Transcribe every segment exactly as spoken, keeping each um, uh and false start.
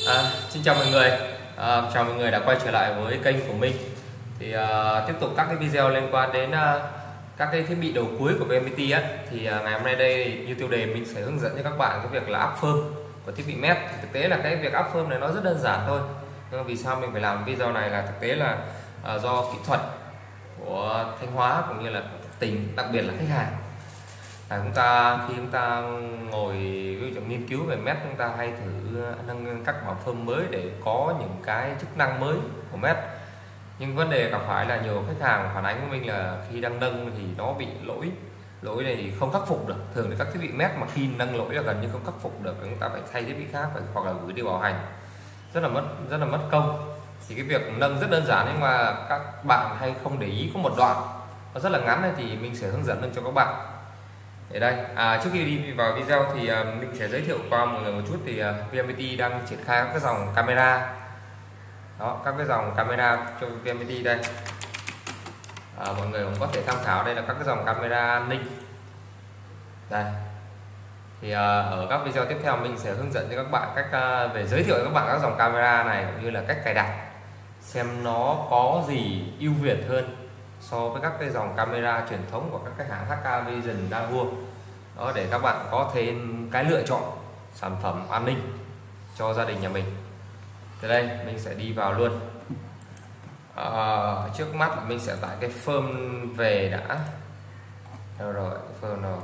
À, xin chào mọi người, à, chào mọi người đã quay trở lại với kênh của mình. Thì à, tiếp tục các cái video liên quan đến à, các cái thiết bị đầu cuối của vê en pê tê á. Thì à, ngày hôm nay đây như tiêu đề mình sẽ hướng dẫn cho các bạn cái việc là áp phơm của thiết bị mét. Thì thực tế là cái việc áp phơm này nó rất đơn giản thôi. Nhưng vì sao mình phải làm video này là thực tế là à, do kỹ thuật của Thanh Hóa cũng như là tỉnh, đặc biệt là khách hàng. À, chúng ta khi chúng ta ngồi ví dụ nghiên cứu về mét, chúng ta hay thử nâng các bảo phơm mới để có những cái chức năng mới của mét. Nhưng vấn đề gặp phải là nhiều khách hàng phản ánh với mình là khi đang nâng thì nó bị lỗi lỗi này thì không khắc phục được. Thường thì các thiết bị mét mà khi nâng lỗi là gần như không khắc phục được, chúng ta phải thay thiết bị khác hoặc là gửi đi bảo hành, rất là mất rất là mất công. Thì cái việc nâng rất đơn giản, nhưng mà các bạn hay không để ý có một đoạn nó rất là ngắn này, thì mình sẽ hướng dẫn cho các bạn. Ở đây à, trước khi đi vào video thì uh, mình sẽ giới thiệu qua mọi người một chút. Thì uh, vê en pê tê đang triển khai các cái dòng camera đó, các cái dòng camera cho vê en pê tê đây. À, mọi người cũng có thể tham khảo, đây là các cái dòng camera an ninh đây. Thì uh, ở các video tiếp theo mình sẽ hướng dẫn cho các bạn cách uh, về giới thiệu cho các bạn các dòng camera này, cũng như là cách cài đặt xem nó có gì ưu việt hơn so với các cái dòng camera truyền thống của các cái hãng hát ca Vision, Dahua đó, để các bạn có thêm cái lựa chọn sản phẩm an ninh cho gia đình nhà mình. Từ đây mình sẽ đi vào luôn. À, trước mắt mình sẽ tải cái phơm về đã. Đâu rồi, phơm rồi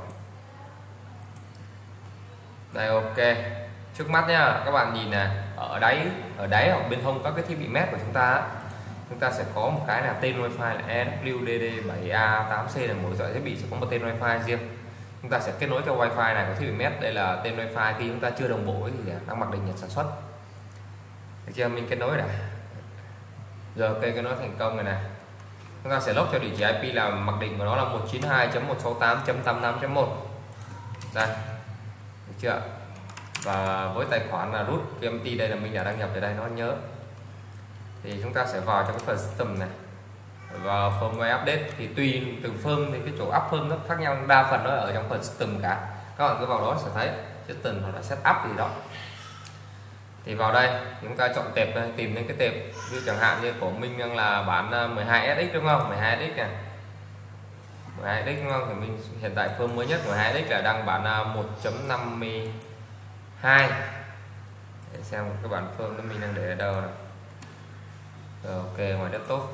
đây, ok. Trước mắt nha, các bạn nhìn nè, ở đáy ở đáy hoặc bên hông các cái thiết bị mét của chúng ta, chúng ta sẽ có một cái là tên wifi là E W D D bảy A tám C, là mỗi loại thiết bị sẽ có một tên wifi riêng. Chúng ta sẽ kết nối theo wifi này của thiết bị mét. Đây là tên wifi khi chúng ta chưa đồng bộ với gì đang mặc định nhà sản xuất. Được chưa? Mình kết nối đã. Giờ ok, kết nối thành công rồi này. Chúng ta sẽ log cho địa chỉ i pê là mặc định của nó là một chín hai chấm một sáu tám chấm tám mươi lăm chấm một. Đây. Được chưa? Và với tài khoản là root vê en pê tê đây là mình đã đăng nhập ở đây, nó nhớ. Thì chúng ta sẽ vào trong cái phần system này và firmware update. Thì tùy từng firm thì cái chỗ up firm nó khác nhau, đa phần nó ở trong phần system cả. Các bạn cứ vào đó sẽ thấy system hoặc là setup gì đó. Thì vào đây chúng ta chọn tệp đây, tìm đến cái tệp như chẳng hạn như của mình đang là bản mười hai S X đúng không, mười hai S X này, mười hai S X đúng không. Thì mình hiện tại firm mới nhất mười hai S X là đang bản một chấm năm mươi hai. để xem cái bản firm nó mình đang để ở đâu này. Rồi, ok, ngoài desktop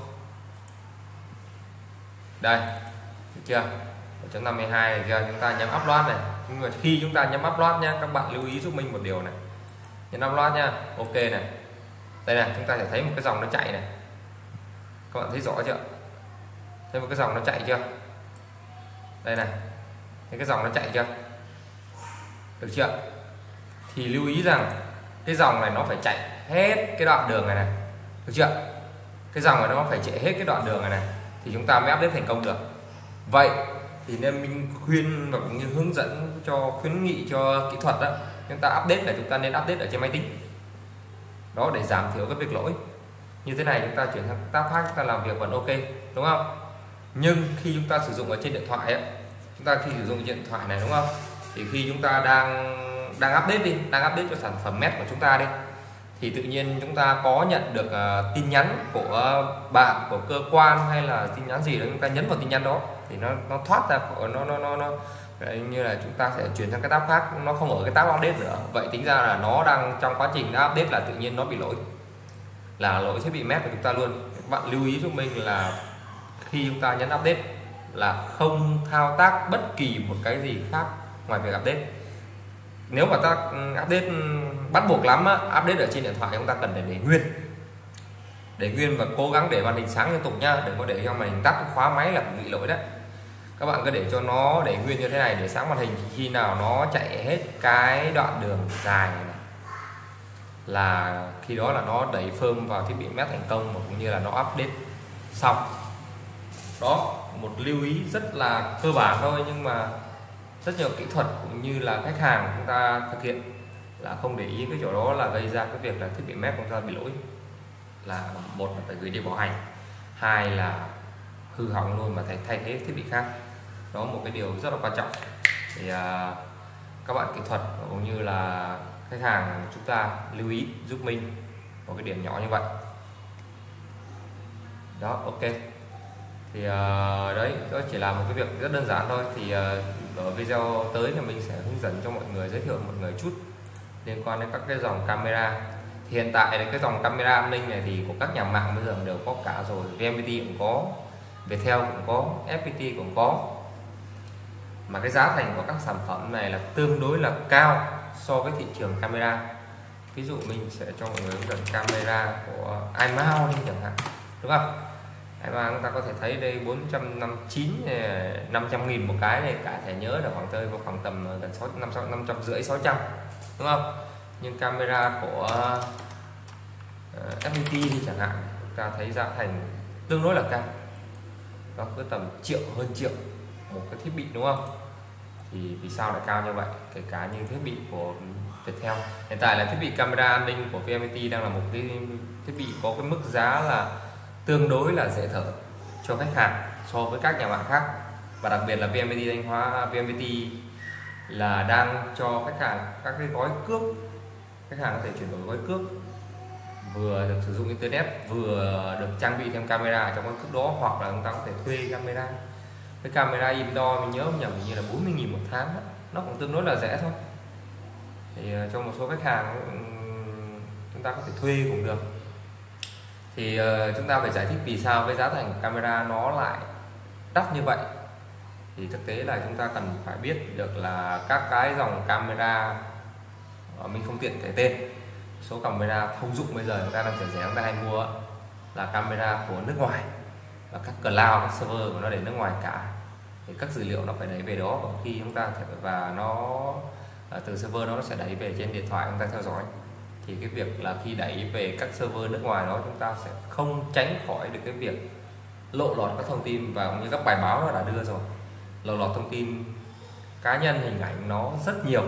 đây, được chưa, một chấm năm mươi hai này chưa. Chúng ta nhấn upload này, nhưng mà khi chúng ta nhấn upload nha, các bạn lưu ý giúp mình một điều này, nhấn upload nha, ok này. Đây này, chúng ta sẽ thấy một cái dòng nó chạy này, các bạn thấy rõ chưa, thấy một cái dòng nó chạy chưa, đây này, thấy cái dòng nó chạy chưa, được chưa. Thì lưu ý rằng cái dòng này nó phải chạy hết cái đoạn đường này này, được chưa. Cái dòng này nó phải chạy hết cái đoạn đường này này thì chúng ta mới update thành công được. Vậy thì nên mình khuyên và cũng như hướng dẫn cho, khuyến nghị cho kỹ thuật đó, chúng ta update là chúng ta nên update ở trên máy tính đó, để giảm thiểu cái việc lỗi. Như thế này chúng ta chuyển sang tab khác, chúng ta làm việc vẫn ok, đúng không. Nhưng khi chúng ta sử dụng ở trên điện thoại ấy, chúng ta khi sử dụng điện thoại này đúng không, thì khi chúng ta đang đang update đi, đang update cho sản phẩm mét của chúng ta đi, thì tự nhiên chúng ta có nhận được uh, tin nhắn của bạn, của cơ quan hay là tin nhắn gì đó, chúng ta nhấn vào tin nhắn đó thì nó nó thoát ra, nó nó nó nó như là chúng ta sẽ chuyển sang cái tab khác, nó không ở cái tab update nữa. Vậy tính ra là nó đang trong quá trình đã update là tự nhiên nó bị lỗi, là lỗi thiết bị mét của chúng ta luôn. Các bạn lưu ý giúp mình là khi chúng ta nhấn update là không thao tác bất kỳ một cái gì khác ngoài việc update. Nếu mà ta update bắt buộc lắm á, update ở trên điện thoại chúng ta cần phải để nguyên, để nguyên và cố gắng để màn hình sáng liên tục nhá, đừng có để cho màn hình tắt khóa máy là bị lỗi đấy. Các bạn cứ để cho nó để nguyên như thế này, để sáng màn hình. Khi nào nó chạy hết cái đoạn đường dài này là khi đó là nó đẩy firm vào thiết bị mét thành công, và cũng như là nó update xong. Đó, một lưu ý rất là cơ bản thôi, nhưng mà rất nhiều kỹ thuật cũng như là khách hàng chúng ta thực hiện là không để ý cái chỗ đó, là gây ra cái việc là thiết bị mét của chúng ta bị lỗi, là một là phải gửi đi bảo hành, hai là hư hỏng luôn mà thay thay thế thiết bị khác. Đó một cái điều rất là quan trọng. Thì uh, các bạn kỹ thuật cũng như là khách hàng chúng ta lưu ý giúp mình một cái điểm nhỏ như vậy. Đó, ok. Thì uh, đấy, đó chỉ là một cái việc rất đơn giản thôi. Thì uh, ở video tới thì mình sẽ hướng dẫn cho mọi người, giới thiệu mọi người chút liên quan đến các cái dòng camera. Thì hiện tại cái dòng camera an ninh này thì của các nhà mạng bây giờ đều có cả rồi, vê en pê tê cũng có, Viettel cũng có, ép pê tê cũng có. Mà cái giá thành của các sản phẩm này là tương đối là cao so với thị trường camera. Ví dụ mình sẽ cho mọi người hướng dẫn camera của iMount đi chẳng hạn, đúng không? iMount chúng ta có thể thấy đây bốn trăm năm mươi chín, năm trăm nghìn một cái này, cả thẻ nhớ là khoảng tới vào khoảng tầm gần sáu năm năm trăm rưỡi sáu trăm, đúng không? Nhưng camera của uh, ép pê tê đi chẳng hạn, chúng ta thấy giá thành tương đối là cao, nó cứ tầm triệu, hơn triệu một cái thiết bị, đúng không? Thì vì sao lại cao như vậy? Kể cả như thiết bị của Viettel hiện tại là thiết bị camera an ninh của vê en pê tê đang là một cái thiết bị có cái mức giá là tương đối là dễ thở cho khách hàng so với các nhà mạng khác. Và đặc biệt là vê en pê tê Thanh Hóa, vê en pê tê là đang cho khách hàng các cái gói cước, khách hàng có thể chuyển đổi gói cước, vừa được sử dụng internet vừa được trang bị thêm camera trong gói cước đó, hoặc là chúng ta có thể thuê camera. Cái camera indoor mình nhớ không nhầm như là bốn mươi nghìn một tháng đó. Nó cũng tương đối là rẻ thôi. Thì cho một số khách hàng chúng ta có thể thuê cũng được. Thì uh, chúng ta phải giải thích vì sao cái giá thành của camera nó lại đắt như vậy. Thì thực tế là chúng ta cần phải biết được là các cái dòng camera, uh, mình không tiện kể tên, số camera thông dụng bây giờ chúng ta đang rẻ rẻ chúng ta hay mua là camera của nước ngoài, và các cloud, các server của nó để nước ngoài cả, thì các dữ liệu nó phải đẩy về đó, và khi chúng ta và nó từ server đó nó sẽ đẩy về trên điện thoại chúng ta theo dõi. Thì cái việc là khi đẩy về các server nước ngoài đó, chúng ta sẽ không tránh khỏi được cái việc lộ lọt các thông tin, và cũng như các bài báo nó đã đưa rồi, lộ lọt thông tin cá nhân, hình ảnh nó rất nhiều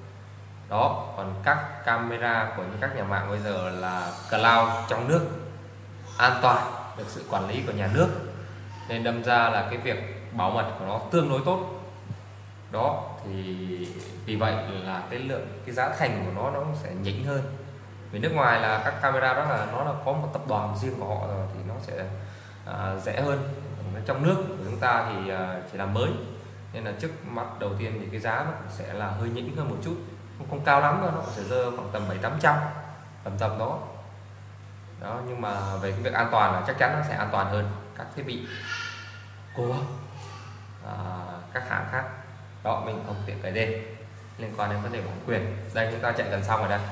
đó. Còn các camera của những các nhà mạng bây giờ là cloud trong nước, an toàn, được sự quản lý của nhà nước, nên đâm ra là cái việc bảo mật của nó tương đối tốt đó. Thì vì vậy là cái lượng cái giá thành của nó nó sẽ nhỉnh hơn. Vì nước ngoài là các camera đó là nó là có một tập đoàn riêng của họ rồi, thì nó sẽ à, rẻ hơn. Trong nước của chúng ta thì à, chỉ là mới, nên là trước mắt đầu tiên thì cái giá nó cũng sẽ là hơi nhỉnh hơn một chút, không, không cao lắm đâu, nó sẽ rơi khoảng tầm bảy tám trăm, tầm tầm đó đó. Nhưng mà về cái việc an toàn là chắc chắn nó sẽ an toàn hơn các thiết bị của à, các hãng khác đó. Mình không tiện cái tên liên quan đến vấn đề bản quyền. Đây chúng ta chạy gần xong rồi đây.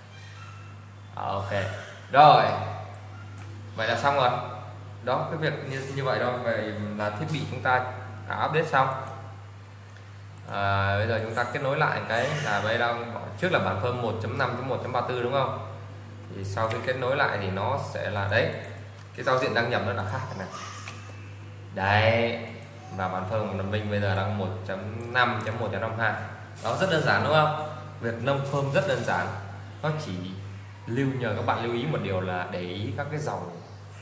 À, ok rồi, vậy là xong rồi đó. Cái việc như, như vậy thôi, về là thiết bị chúng ta đã update xong. À, bây giờ chúng ta kết nối lại cái là bây đang trước là bản firm một chấm năm chấm một chấm ba mươi tư, đúng không? Thì sau khi kết nối lại thì nó sẽ là đấy, cái giao diện đăng nhập nó đã khác này đấy. Và bản firm của mình bây giờ đang một chấm năm chấm một chấm năm hai. Đó, rất đơn giản đúng không? Việc nâng firm rất đơn giản, nó chỉ lưu nhờ các bạn lưu ý một điều là để ý các cái dòng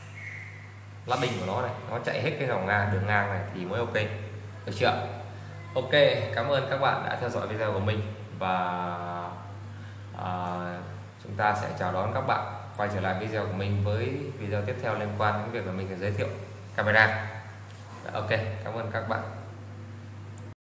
lá bình của nó này, nó chạy hết cái dòng ngang, đường ngang này thì mới ok, được chưa? Ok, cảm ơn các bạn đã theo dõi video của mình, và à, chúng ta sẽ chào đón các bạn quay trở lại video của mình với video tiếp theo liên quan đến việc là mình sẽ giới thiệu camera. Ok, cảm ơn các bạn.